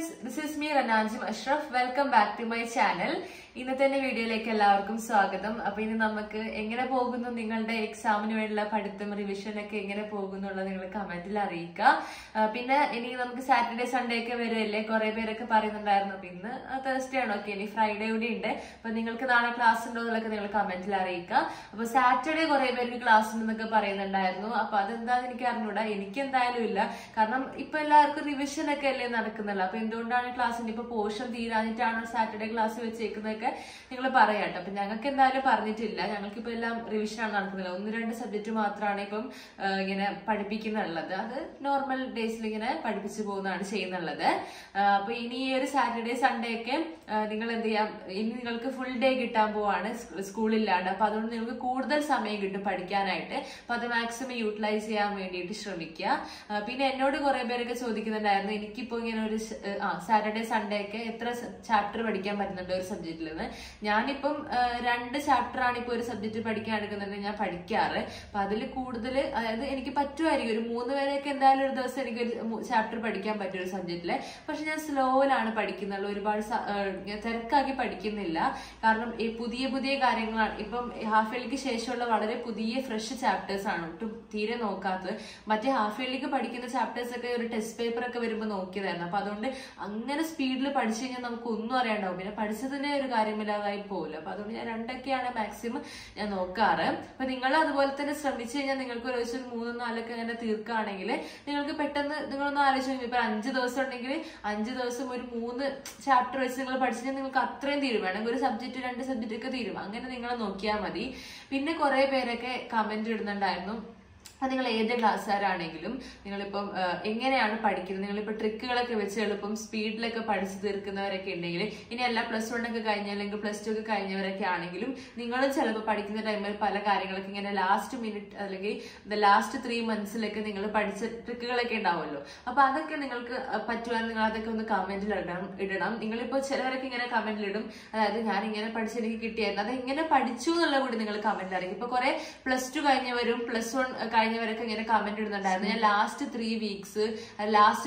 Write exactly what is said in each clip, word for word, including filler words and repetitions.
friends, this is me Ranajim Ashraf. Welcome back to my channel. ഇന്നത്തെ വീഡിയോയിലേക്ക് എല്ലാവർക്കും സ്വാഗതം. അപ്പൊ ഇനി നമുക്ക് എങ്ങനെ പോകുന്നു നിങ്ങളുടെ എക്സാമിന് വേണ്ടിയുള്ള പഠിത്തം റിവിഷൻ ഒക്കെ എങ്ങനെ പോകുന്നുള്ളത് നിങ്ങൾ കമന്റിൽ അറിയിക്കുക. പിന്നെ ഇനി നമുക്ക് സാറ്റർഡേ സൺഡേ ഒക്കെ വരുമല്ലേ, കുറെ പേരൊക്കെ പറയുന്നുണ്ടായിരുന്നു. അപ്പൊ ഇന്ന് തേഴ്സ്ഡേ ആണോ, ഓക്കെ, ഇനി ഫ്രൈഡേ കൂടി ഉണ്ട്. അപ്പൊ നിങ്ങൾക്ക് നാളെ ക്ലാസ് ഉണ്ടോ എന്നുള്ളതൊക്കെ നിങ്ങൾ കമന്റിൽ അറിയിക്കുക. അപ്പൊ സാറ്റർഡേ കുറെ പേർക്ക് ക്ലാസ് ഉണ്ടെന്നൊക്കെ പറയുന്നുണ്ടായിരുന്നു. അപ്പൊ അതെന്താന്ന് എനിക്ക് അറിഞ്ഞൂടാ, എനിക്ക് എന്തായാലും ഇല്ല. കാരണം ഇപ്പൊ എല്ലാവർക്കും റിവിഷൻ ഒക്കെ അല്ലേ നടക്കുന്നുള്ളൂ. അപ്പൊ എന്തുകൊണ്ടാണ് ക്ലാസ്സിന് ഇപ്പൊ പോർഷൻ തീരാഞ്ഞിട്ടാണ് സാറ്റർഡേ ക്ലാസ് വെച്ചേക്കുന്നതൊക്കെ നിങ്ങൾ പറയാട്ടോ. അപ്പൊ ഞങ്ങൾക്ക് എന്തായാലും പറഞ്ഞിട്ടില്ല. ഞങ്ങൾക്കിപ്പോ എല്ലാം റിവിഷനാണ് നടക്കുന്നത്. ഒന്ന് രണ്ട് സബ്ജക്ട് മാത്രമാണ് ഇപ്പം ഇങ്ങനെ പഠിപ്പിക്കുന്നുള്ളത്. അത് നോർമൽ ഡേയ്സിൽ ഇങ്ങനെ പഠിപ്പിച്ചു പോകുന്നതാണ് ചെയ്യുന്നുള്ളത്. അപ്പൊ ഇനി ഈ ഒരു സാറ്റർഡേ സൺഡേ ഒക്കെ നിങ്ങൾ എന്ത് ചെയ്യാം, ഇനി നിങ്ങൾക്ക് ഫുൾ ഡേ കിട്ടാൻ പോവാണ് സ്കൂളില്ലാണ്ട്. അപ്പൊ അതുകൊണ്ട് നിങ്ങൾക്ക് കൂടുതൽ സമയം കിട്ടും പഠിക്കാനായിട്ട്. അപ്പൊ അത് മാക്സിമം യൂട്ടിലൈസ് ചെയ്യാൻ വേണ്ടിയിട്ട് ശ്രമിക്കുക. പിന്നെ എന്നോട് കുറെ പേരൊക്കെ ചോദിക്കുന്നുണ്ടായിരുന്നു, എനിക്കിപ്പോ ഇങ്ങനെ ഒരു ആ സാറ്റർഡേ സൺഡേ ഒക്കെ എത്ര ചാപ്റ്റർ പഠിക്കാൻ പറ്റുന്നുണ്ട് ഒരു സബ്ജക്റ്റിൽ. ഞാനിപ്പം രണ്ട് ചാപ്റ്റർ ആണ് ഇപ്പൊ ഒരു സബ്ജക്ട് പഠിക്കാൻ എടുക്കുന്നുണ്ട് ഞാൻ പഠിക്കാറ്. അപ്പൊ അതിൽ കൂടുതൽ, അതായത് എനിക്ക് പറ്റുമായിരിക്കും ഒരു മൂന്ന് വരെയൊക്കെ എന്തായാലും ഒരു ദിവസം എനിക്ക് ഒരു ചാപ്റ്റർ പഠിക്കാൻ പറ്റും ഒരു സബ്ജക്റ്റില്. പക്ഷെ ഞാൻ സ്ലോയിലാണ് പഠിക്കുന്നുള്ളൂ, ഒരുപാട് തിരക്കാക്കി പഠിക്കുന്നില്ല. കാരണം ഈ പുതിയ പുതിയ കാര്യങ്ങളാണ് ഇപ്പം ഹാഫ് ഇയർലിക്ക് ശേഷമുള്ള വളരെ പുതിയ ഫ്രഷ് ചാപ്റ്റേഴ്സ് ആണ്, ഒട്ടും തീരെ നോക്കാത്തത്. മറ്റേ ഹാഫ് ഇയർലിക്ക് പഠിക്കുന്ന ചാപ്റ്റേഴ്സ് ഒക്കെ ഒരു ടെസ്റ്റ് പേപ്പർ ഒക്കെ വരുമ്പോൾ നോക്കിയതായിരുന്നു. അപ്പൊ അതുകൊണ്ട് അങ്ങനെ സ്പീഡിൽ പഠിച്ചു കഴിഞ്ഞാൽ നമുക്ക് ഒന്നും അറിയാണ്ടാവും, പിന്നെ പഠിച്ചതിന്റെ ഒരു കാര്യമില്ലാതായി പോകില്ല. അപ്പൊ അതുകൊണ്ട് ഞാൻ രണ്ടൊക്കെയാണ് മാക്സിമം ഞാൻ നോക്കാറ്. അപ്പൊ നിങ്ങൾ അതുപോലെ തന്നെ ശ്രമിച്ചു കഴിഞ്ഞാൽ നിങ്ങൾക്ക് ഒരു ദിവസം മൂന്നോ നാലൊക്കെ അങ്ങനെ തീർക്കുകയാണെങ്കിൽ നിങ്ങൾക്ക് പെട്ടെന്ന് നിങ്ങളൊന്ന് ആലോചിച്ച്, ഇപ്പൊ അഞ്ച് ദിവസം ഉണ്ടെങ്കിൽ അഞ്ച് ദിവസം ഒരു മൂന്ന് ചാപ്റ്റർ വെച്ച് നിങ്ങൾ പഠിച്ചാൽ നിങ്ങൾക്ക് അത്രയും തീരും. വേണമെങ്കിൽ ഒരു സബ്ജക്ട് രണ്ട് സബ്ജക്റ്റ് ഒക്കെ തീരും. അങ്ങനെ നിങ്ങൾ നോക്കിയാൽ മതി. പിന്നെ കുറെ പേരൊക്കെ കമന്റ് ഇടുന്നുണ്ടായിരുന്നു, നിങ്ങൾ ഏത് ക്ലാസ്സുകാരാണെങ്കിലും നിങ്ങളിപ്പം എങ്ങനെയാണ് പഠിക്കുന്നത്, നിങ്ങളിപ്പോ ട്രിക്കുകളൊക്കെ വെച്ച് എളുപ്പം സ്പീഡിലൊക്കെ പഠിച്ചു തീർക്കുന്നവരൊക്കെ ഉണ്ടെങ്കിൽ, ഇനി എല്ലാ പ്ലസ് വൺ ഒക്കെ കഴിഞ്ഞ അല്ലെങ്കിൽ പ്ലസ് ടു ഒക്കെ കഴിഞ്ഞവരൊക്കെ ആണെങ്കിലും നിങ്ങളും ചിലപ്പോൾ പഠിക്കുന്ന ടൈമിൽ പല കാര്യങ്ങളൊക്കെ ഇങ്ങനെ ലാസ്റ്റ് മിനിറ്റ് അല്ലെങ്കിൽ ദ ലാസ്റ്റ് ത്രീ മന്ത്സിലൊക്കെ നിങ്ങൾ പഠിച്ച ട്രിക്കുകളൊക്കെ ഉണ്ടാവുമല്ലോ. അപ്പൊ അതൊക്കെ നിങ്ങൾക്ക് പറ്റുവാൻ നിങ്ങൾ അതൊക്കെ ഒന്ന് കമന്റിൽ ഇടണം ഇടണം നിങ്ങളിപ്പോ ചിലവരൊക്കെ ഇങ്ങനെ കമന്റിൽ ഇടും, അതായത് ഞാൻ ഇങ്ങനെ പഠിച്ച് എനിക്ക് കിട്ടിയായിരുന്നു, അത് എങ്ങനെ പഠിച്ചു എന്നുള്ള കൂടി നിങ്ങൾ കമന്റിൽ അറിയിക്കും. ഇപ്പൊ കുറെ പ്ലസ് ടു കഴിഞ്ഞവരും പ്ലസ് വൺ കഴിഞ്ഞവരൊക്കെ ഇങ്ങനെ കമന്റ് ഇടുന്നുണ്ടായിരുന്നു, ഞാൻ last three weeks last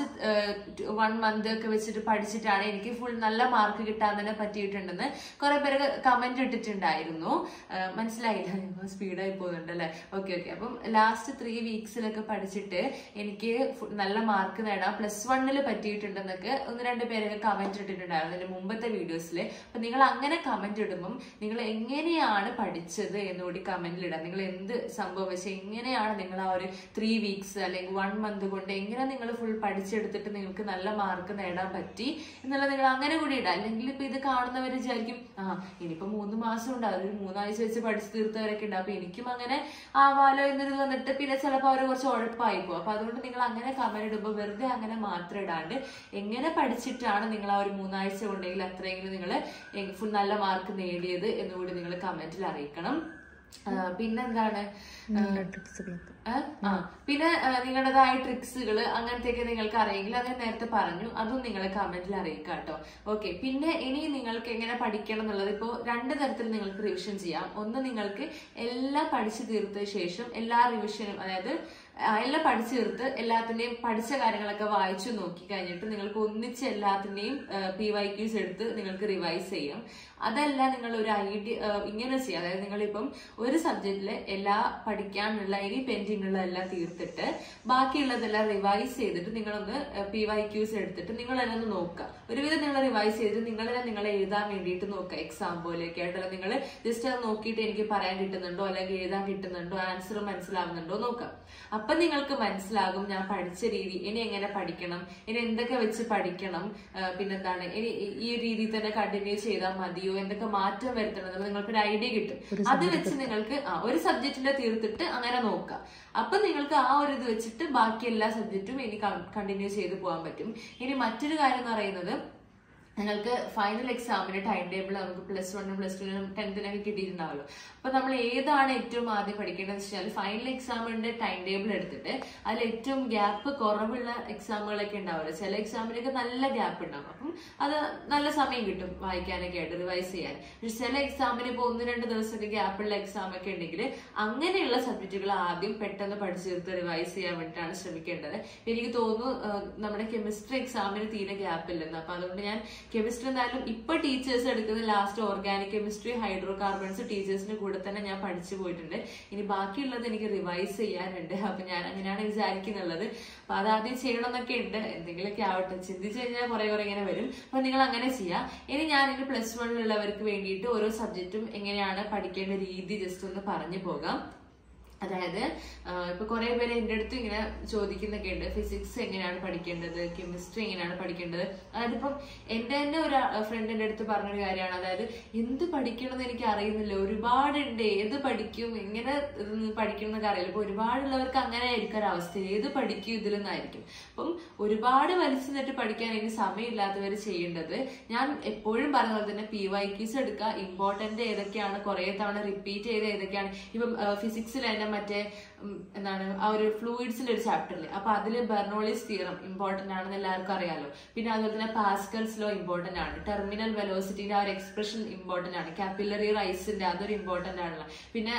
one month ഒക്കെ വെച്ചിട്ട് പഠിച്ചിട്ടാണ് എനിക്ക് ഫുൾ നല്ല മാർക്ക് കിട്ടാൻ തന്നെ പറ്റിയിട്ടുണ്ടെന്ന് കുറെ പേര് കമന്റ് ഇട്ടിട്ടുണ്ടായിരുന്നു. മനസ്സിലായില്ല, സ്പീഡായി പോകുന്നുണ്ട് അല്ലെ? ഓക്കെ ഓക്കെ അപ്പം ലാസ്റ്റ് ത്രീ വീക്സിലൊക്കെ പഠിച്ചിട്ട് എനിക്ക് നല്ല മാർക്ക് നേടാൻ പ്ലസ് വണ്ണിൽ പറ്റിയിട്ടുണ്ടെന്നൊക്കെ ഒന്ന് രണ്ട് പേരൊക്കെ കമന്റ് ഇട്ടിട്ടുണ്ടായിരുന്നു അതിന്റെ മുമ്പത്തെ വീഡിയോസിൽ. അപ്പൊ നിങ്ങൾ അങ്ങനെ കമന്റ് ഇടുമ്പം നിങ്ങൾ എങ്ങനെയാണ് പഠിച്ചത് എന്നുകൂടി കമന്റിൽ ഇടാം. നിങ്ങൾ എന്ത് സംഭവിച്ചു, എങ്ങനെയാണ് നിങ്ങൾ ആ ഒരു ത്രീ വീക്സ് അല്ലെങ്കിൽ വൺ മന്ത് കൊണ്ട് എങ്ങനെ നിങ്ങൾ ഫുൾ പഠിച്ചെടുത്തിട്ട് നിങ്ങൾക്ക് നല്ല മാർക്ക് നേടാൻ പറ്റി എന്നുള്ളത് നിങ്ങൾ അങ്ങനെ കൂടി ഇടാം. അല്ലെങ്കിൽ ഇപ്പൊ ഇത് കാണുന്നവർ വിചാരിക്കും, ആ ഇനിയിപ്പോ മൂന്ന് മാസം ഉണ്ട്, അതൊരു മൂന്നാഴ്ച വെച്ച് പഠിച്ചു തീർത്തവരൊക്കെ ഉണ്ട്, അപ്പൊ എനിക്കും അങ്ങനെ ആവാലോ എന്നൊരു വന്നിട്ട് പിന്നെ ചിലപ്പോൾ അവർ കുറച്ച് ഉഴപ്പായി പോകും. അപ്പൊ അതുകൊണ്ട് നിങ്ങൾ അങ്ങനെ കമന്റ് ഇടുമ്പോൾ വെറുതെ അങ്ങനെ മാത്രം ഇടാണ്ട് എങ്ങനെ പഠിച്ചിട്ടാണ് നിങ്ങൾ ആ ഒരു മൂന്നാഴ്ച കൊണ്ടെങ്കിൽ അത്രയെങ്കിലും നിങ്ങൾ ഫുൾ നല്ല മാർക്ക് നേടിയത് എന്നുകൂടി നിങ്ങൾ കമന്റിൽ അറിയിക്കണം. പിന്നെന്താണ്, ആ പിന്നെ നിങ്ങളുടേതായ ട്രിക്സുകൾ അങ്ങനത്തെയൊക്കെ നിങ്ങൾക്ക് അറിയെങ്കിൽ അത് നേരത്തെ പറഞ്ഞു, അതും നിങ്ങൾ കമന്റിൽ അറിയിക്കുക കേട്ടോ. ഓക്കെ, പിന്നെ ഇനി നിങ്ങൾക്ക് എങ്ങനെ പഠിക്കണം എന്നുള്ളത് ഇപ്പോ രണ്ട് തരത്തിൽ നിങ്ങൾക്ക് റിവിഷൻ ചെയ്യാം. ഒന്ന്, നിങ്ങൾക്ക് എല്ലാം പഠിച്ചു തീർത്ത ശേഷം എല്ലാ റിവിഷനും, അതായത് എല്ലാം പഠിച്ചു തീർത്ത് എല്ലാത്തിന്റെയും പഠിച്ച കാര്യങ്ങളൊക്കെ വായിച്ചു നോക്കി കഴിഞ്ഞിട്ട് നിങ്ങൾക്ക് ഒന്നിച്ച് എല്ലാത്തിന്റെയും പി വൈ ക്യൂസ് എടുത്ത് നിങ്ങൾക്ക് റിവൈസ് ചെയ്യാം. അതല്ല നിങ്ങൾ ഒരു ഐഡിയ ഇങ്ങനെ ചെയ്യാം, അതായത് നിങ്ങളിപ്പം ഒരു സബ്ജക്റ്റില് എല്ലാ പഠിക്കാനുള്ള ഇനി പെൻഡിങ് ഉള്ള എല്ലാം തീർത്തിട്ട് ബാക്കിയുള്ളതെല്ലാം റിവൈസ് ചെയ്തിട്ട് നിങ്ങളൊന്ന് പി വൈ ക്യൂസ് എടുത്തിട്ട് നിങ്ങൾ തന്നെ ഒന്ന് നോക്കുക. ഒരുവിധം നിങ്ങൾ റിവൈസ് ചെയ്തിട്ട് നിങ്ങൾ തന്നെ നിങ്ങളെ എഴുതാൻ വേണ്ടിയിട്ട് നോക്കുക. എക്സാം പോലെയൊക്കെ ആയിട്ടല്ല, നിങ്ങൾ ജസ്റ്റ് അത് നോക്കിയിട്ട് എനിക്ക് പറയാൻ കിട്ടുന്നുണ്ടോ അല്ലെങ്കിൽ എഴുതാൻ കിട്ടുന്നുണ്ടോ, ആൻസർ മനസ്സിലാവുന്നുണ്ടോ നോക്കാം. അപ്പൊ നിങ്ങൾക്ക് മനസ്സിലാകും ഞാൻ പഠിച്ച രീതി, ഇനി എങ്ങനെ പഠിക്കണം, ഇനി എന്തൊക്കെ വെച്ച് പഠിക്കണം, പിന്നെന്താണ് ഇനി ഈ രീതിയിൽ തന്നെ കണ്ടിന്യൂ ചെയ്താൽ മതിയോ, എന്തൊക്കെ മാറ്റം വരുത്തണം, നിങ്ങൾക്ക് ഒരു ഐഡിയ കിട്ടും. അത് വെച്ച് നിങ്ങൾക്ക് ആ ഒരു സബ്ജക്റ്റിന്റെ തീർത്തിട്ട് അങ്ങനെ നോക്കാം. അപ്പൊ നിങ്ങൾക്ക് ആ ഒരു ഇത് വെച്ചിട്ട് ബാക്കി എല്ലാ സബ്ജക്റ്റും ഇനി കണ്ടിന്യൂ ചെയ്ത് പോകാൻ പറ്റും. ഇനി മറ്റൊരു കാര്യം എന്ന് പറയുന്നത്, നിങ്ങൾക്ക് ഫൈനൽ എക്സാമിന്റെ ടൈം ടേബിൾ നമുക്ക് പ്ലസ് വണ്ണും പ്ലസ് ടുവിനും ടെൻത്തിനൊക്കെ കിട്ടിയിട്ടുണ്ടാവല്ലോ. അപ്പൊ നമ്മൾ ഏതാണ് ഏറ്റവും ആദ്യം പഠിക്കേണ്ടതെന്ന് വെച്ചാൽ ഫൈനൽ എക്സാമിന്റെ ടൈം ടേബിൾ എടുത്തിട്ട് അതിൽ ഏറ്റവും ഗ്യാപ്പ് കുറവുള്ള എക്സാമുകളൊക്കെ ഉണ്ടാവുമല്ലോ. ചില എക്സാമിനൊക്കെ നല്ല ഗ്യാപ്പ് ഉണ്ടാവും, അപ്പം അത് നല്ല സമയം കിട്ടും വായിക്കാനൊക്കെ ആയിട്ട് റിവൈസ് ചെയ്യാൻ. പക്ഷെ ചില എക്സാമിന് ഇപ്പോൾ ഒന്ന് രണ്ട് ദിവസമൊക്കെ ഗ്യാപ്പുള്ള എക്സാം ഒക്കെ ഉണ്ടെങ്കിൽ അങ്ങനെയുള്ള സബ്ജക്റ്റുകൾ ആദ്യം പെട്ടെന്ന് പഠിച്ചു തീർത്ത് റിവൈസ് ചെയ്യാൻ വേണ്ടിയിട്ടാണ് ശ്രമിക്കേണ്ടത്. എനിക്ക് തോന്നുന്നു നമ്മുടെ കെമിസ്ട്രി എക്സാമിന് തീരെ ഗ്യാപ്പ് ഇല്ലെന്ന്. അപ്പൊ അതുകൊണ്ട് ഞാൻ കെമിസ്ട്രി എന്തായാലും ഇപ്പൊ ടീച്ചേഴ്സ് എടുക്കുന്ന last organic chemistry, hydrocarbons ടീച്ചേഴ്സിന്റെ കൂടെ തന്നെ ഞാൻ പഠിച്ചു പോയിട്ടുണ്ട്. ഇനി ബാക്കിയുള്ളത് എനിക്ക് റിവൈസ് ചെയ്യാനുണ്ട്. അപ്പൊ ഞാൻ അങ്ങനെയാണ് വിചാരിക്കുന്നുള്ളത്. അപ്പൊ അതാദ്യം ചെയ്യണം എന്നൊക്കെ ഉണ്ട്. എന്തെങ്കിലുമൊക്കെ ആവട്ടെ, ചിന്തിച്ചു കഴിഞ്ഞാൽ കുറെ കുറെ ഇങ്ങനെ വരും. അപ്പൊ നിങ്ങൾ അങ്ങനെ ചെയ്യാം. ഇനി ഞാൻ ഇനി പ്ലസ് വണ്ണിലുള്ളവർക്ക് വേണ്ടിയിട്ട് ഓരോ സബ്ജക്റ്റും എങ്ങനെയാണ് പഠിക്കേണ്ട രീതി ജസ്റ്റ് ഒന്ന് പറഞ്ഞു പോകാം. അതായത് ഇപ്പൊ കുറെ പേര് എന്റെ അടുത്ത് ഇങ്ങനെ ചോദിക്കുന്നൊക്കെ ഉണ്ട്, ഫിസിക്സ് എങ്ങനെയാണ് പഠിക്കേണ്ടത്, കെമിസ്ട്രി എങ്ങനെയാണ് പഠിക്കേണ്ടത്. അതായത് ഇപ്പം എന്റെ തന്നെ ഒരു ഫ്രണ്ട് എന്റെ അടുത്ത് പറഞ്ഞൊരു കാര്യമാണ്, അതായത് എന്ത് പഠിക്കണമെന്ന് എനിക്ക് അറിയുന്നില്ല, ഒരുപാടുണ്ട്, ഏത് പഠിക്കും, എങ്ങനെ പഠിക്കണം എന്നൊക്കെ അറിയില്ല. ഇപ്പൊ ഒരുപാടുള്ളവർക്ക് അങ്ങനെ ആയിരിക്കും ഒരവസ്ഥ, ഏത് പഠിക്കും ഇതിലെന്നായിരിക്കും. അപ്പം ഒരുപാട് വലിച്ചു നിന്നിട്ട് പഠിക്കാൻ എനിക്ക് സമയമില്ലാത്തവർ ചെയ്യേണ്ടത്, ഞാൻ എപ്പോഴും പറഞ്ഞ പോലെ തന്നെ പി വൈ ക്യൂസ് എടുക്കുക. ഇമ്പോർട്ടന്റ് ഏതൊക്കെയാണ്, കുറെ തവണ റിപ്പീറ്റ് ചെയ്ത ഏതൊക്കെയാണ്. ഇപ്പം ഫിസിക്സിൽ തന്നെ മറ്റേ എന്താണ് ആ ഒരു ഫ്ലൂയിഡ്സിന്റെ ഒരു ചാപ്റ്ററില്, അപ്പൊ അതില് ബെർണോളിസ് തിയറം ഇമ്പോർട്ടന്റ് ആണെന്ന് എല്ലാവർക്കും അറിയാലോ. പിന്നെ അതുപോലെ തന്നെ പാസ്കൽസ് ലോ ഇമ്പോർട്ടന്റ് ആണ്, ടെർമിനൽ വെലോസിറ്റിന്റെ ആ ഒരു എക്സ്പ്രഷൻ ഇമ്പോർട്ടന്റ് ആണ്, കാപ്പിലറി റൈസിന്റെ അതൊരു ഇമ്പോർട്ടന്റ് ആണല്ലോ. പിന്നെ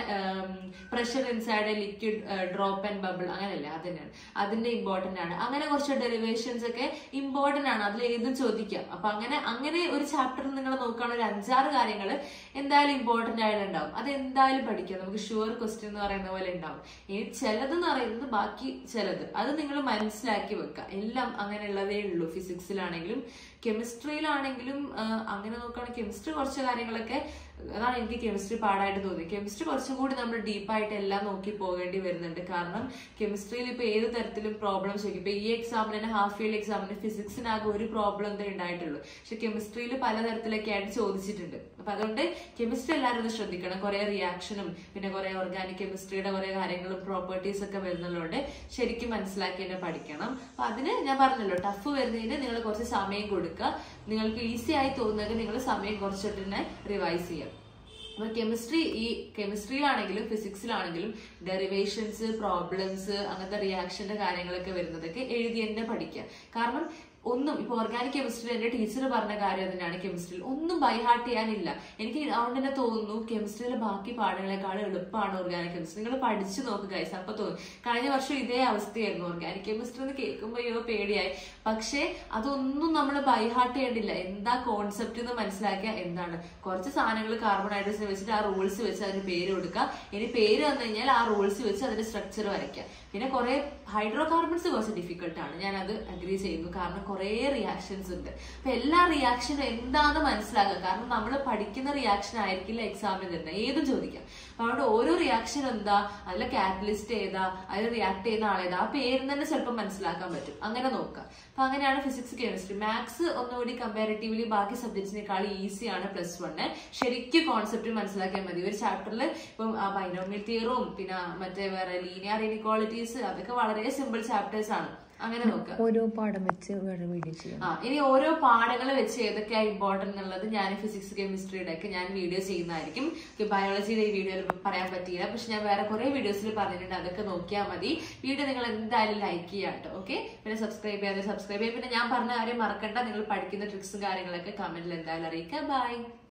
pressure inside liquid drop and bubble അങ്ങനെയല്ലേ, അത് തന്നെയാണ്, അതിന്റെ ഇമ്പോർട്ടന്റ് ആണ്. അങ്ങനെ കുറച്ച് ഡെറിവേഷൻസ് ഒക്കെ ഇമ്പോർട്ടന്റ് ആണ്, അതിൽ ഏതും ചോദിക്കാം. അപ്പൊ അങ്ങനെ അങ്ങനെ ഒരു ചാപ്റ്റർ നിങ്ങൾ നോക്കുകയാണെങ്കിൽ ഒരു അഞ്ചാറ് കാര്യങ്ങൾ എന്തായാലും ഇമ്പോർട്ടന്റ് ആയിട്ടുണ്ടാവും. അത് എന്തായാലും പഠിക്കാം, നമുക്ക് ഷുവർ ക്വസ്റ്റ്യൻ എന്ന് പറയുന്ന പോലെ ഉണ്ടാവും. ഇനി ചിലതെന്ന് പറയുന്നത് ബാക്കി ചിലത് അത് നിങ്ങൾ മനസ്സിലാക്കി വെക്കുക. എല്ലാം അങ്ങനെയുള്ളതേ ഉള്ളൂ. ഫിസിക്സിലാണെങ്കിലും കെമിസ്ട്രിയിലാണെങ്കിലും അങ്ങനെ നോക്കുകയാണെങ്കിൽ കെമിസ്ട്രി കുറച്ച് കാര്യങ്ങളൊക്കെ, അതാണ് എനിക്ക് കെമിസ്ട്രി പാടായിട്ട് തോന്നി. കെമിസ്ട്രി കുറച്ചും കൂടി നമ്മൾ ഡീപ്പായിട്ട് എല്ലാം നോക്കി പോകേണ്ടി വരുന്നുണ്ട്. കാരണം കെമിസ്ട്രിയിൽ ഇപ്പൊ ഏത് തരത്തിലും പ്രോബ്ലംസ് ചോദിക്കും. ഇപ്പൊ ഈ എക്സാമിന് തന്നെ ഹാഫ് ഇയർലി എക്സാമിന് ഫിസിക്സിനാകെ ഒരു പ്രോബ്ലം എന്തേ ഉണ്ടായിട്ടുള്ളൂ, പക്ഷെ കെമിസ്ട്രിയിൽ പലതരത്തിലൊക്കെ ആയിട്ട് ചോദിച്ചിട്ടുണ്ട്. അപ്പൊ അതുകൊണ്ട് കെമിസ്ട്രി എല്ലാവരും ഒന്ന് ശ്രദ്ധിക്കണം. കുറെ റിയാക്ഷനും പിന്നെ കുറെ ഓർഗാനിക് കെമിസ്ട്രിയുടെ കുറെ കാര്യങ്ങളും പ്രോപ്പർട്ടീസ് ഒക്കെ വരുന്നതുകൊണ്ട് ശരിക്കും മനസ്സിലാക്കി തന്നെ പഠിക്കണം. അപ്പൊ അതിന് ഞാൻ പറഞ്ഞല്ലോ, ടഫ് വരുന്നതിന് നിങ്ങൾ കുറച്ച് സമയം കൊടുക്കുക. നിങ്ങൾക്ക് ഈസി ആയി തോന്നുന്നത് നിങ്ങൾ സമയം കുറച്ചിട്ട് തന്നെ റിവൈസ് ചെയ്യാം. അപ്പൊ കെമിസ്ട്രി ഈ കെമിസ്ട്രിയിലാണെങ്കിലും ഫിസിക്സിലാണെങ്കിലും ഡെറിവേഷൻസ്, പ്രോബ്ലംസ്, അങ്ങനത്തെ റിയാക്ഷന്റെ കാര്യങ്ങളൊക്കെ വരുന്നതൊക്കെ എഴുതി തന്നെ പഠിക്കുക. കാരണം ഒന്നും ഇപ്പൊ ഓർഗാനിക് കെമിസ്ട്രി എന്റെ ടീച്ചർ പറഞ്ഞ കാര്യം തന്നെയാണ്, കെമിസ്ട്രിയിൽ ഒന്നും ബൈഹാർട്ട് ചെയ്യാനില്ല. എനിക്ക് അതുകൊണ്ട് തന്നെ തോന്നുന്നു കെമിസ്ട്രിയിലെ ബാക്കി പാഠങ്ങളെക്കാൾ എളുപ്പമാണ് ഓർഗാനിക് കെമിസ്ട്രി. നിങ്ങൾ പഠിച്ചു നോക്കുക ഗൈസ്, അപ്പൊ തോന്നും. കഴിഞ്ഞ വർഷം ഇതേ അവസ്ഥയായിരുന്നു, ഓർഗാനിക് കെമിസ്ട്രി എന്ന് കേൾക്കുമ്പോൾ അയ്യോ പേടിയായി. പക്ഷെ അതൊന്നും നമ്മൾ ബൈഹാർട്ട് ചെയ്യേണ്ടില്ല. എന്താ കോൺസെപ്റ്റ് എന്ന് മനസ്സിലാക്കിയ എന്താണ്, കുറച്ച് സാധനങ്ങൾ കാർബൺ ഹൈഡ്രജൻ വെച്ചിട്ട് ആ റൂൾസ് വെച്ച് അതിന് പേര് കൊടുക്കുക. ഇനി പേര് വന്നു കഴിഞ്ഞാൽ ആ റൂൾസ് വെച്ച് അതിന്റെ സ്ട്രക്ചർ വരയ്ക്കുക. പിന്നെ കുറെ ഹൈഡ്രോ കാർബൺസ് കുറച്ച് ഡിഫിക്കൽട്ട് ആണ്, ഞാൻ അത് അഗ്രി ചെയ്യുന്നു. കാരണം കുറെ റിയാക്ഷൻസ് ഉണ്ട്. അപ്പൊ എല്ലാ റിയാക്ഷനും എന്താണെന്ന് മനസ്സിലാക്കുക. കാരണം നമ്മൾ പഠിക്കുന്ന റിയാക്ഷൻ ആയിരിക്കില്ല എക്സാമിന് തന്നെ, ഏതും ചോദിക്കാം. അപ്പൊ അവിടെ ഓരോ റിയാക്ഷൻ എന്താ, അതിലെ കാറ്റലിസ്റ്റ് ഏതാ, അതിൽ റിയാക്ട് ചെയ്യുന്ന ആളേതാ, ആ പേര് തന്നെ ചിലപ്പോൾ മനസ്സിലാക്കാൻ പറ്റും. അങ്ങനെ നോക്കാം. അപ്പൊ അങ്ങനെയാണ് ഫിസിക്സ്, കെമിസ്ട്രി. മാത്സ് ഒന്നുകൂടി കമ്പാരിറ്റീവ്ലി ബാക്കി സബ്ജക്ട്സിനേക്കാൾ ഈസിയാണ് പ്ലസ് വണ്ണ്. ശരിക്കും കോൺസെപ്റ്റ് മനസ്സിലാക്കിയാൽ മതി. ഒരു ചാപ്റ്ററിൽ ഇപ്പം ബൈനോമിയൽ തിയറും പിന്നെ മറ്റേ വേറെ ലീനിയർ ഇനിക്വാളിറ്റീസ് അതൊക്കെ വളരെ സിമ്പിൾ ചാപ്റ്റേഴ്സ് ആണ്. അങ്ങനെ നോക്കുക. ഓരോ പാഠം വെച്ച് വീഡിയോ ചെയ്യാം. ആ ഇനി ഓരോ പാഠങ്ങൾ വെച്ച് ഏതൊക്കെയാ ഇമ്പോർട്ടന്റ് എന്നുള്ളത് ഞാൻ ഫിസിക്സ് കെമിസ്ട്രിയുടെ ഒക്കെ ഞാൻ വീഡിയോ ചെയ്യുന്നതായിരിക്കും. ബയോളജിയുടെ ഈ വീഡിയോയിൽ പറയാൻ പറ്റിയില്ല, പക്ഷെ ഞാൻ വേറെ കുറെ വീഡിയോസിൽ പറഞ്ഞിട്ടുണ്ട്, അതൊക്കെ നോക്കിയാൽ മതി. വീഡിയോ നിങ്ങൾ എന്തായാലും ലൈക്ക് ചെയ്യാം കേട്ടോ. ഓക്കെ, പിന്നെ സബ്സ്ക്രൈബ് ചെയ്യാതെ സബ്സ്ക്രൈബ് ചെയ്യാം. പിന്നെ ഞാൻ പറഞ്ഞ കാര്യം മറക്കണ്ട, നിങ്ങൾ പഠിക്കുന്ന ട്രിക്സും കാര്യങ്ങളൊക്കെ കമന്റിൽ എന്തായാലും അറിയിക്കുക. ബൈ.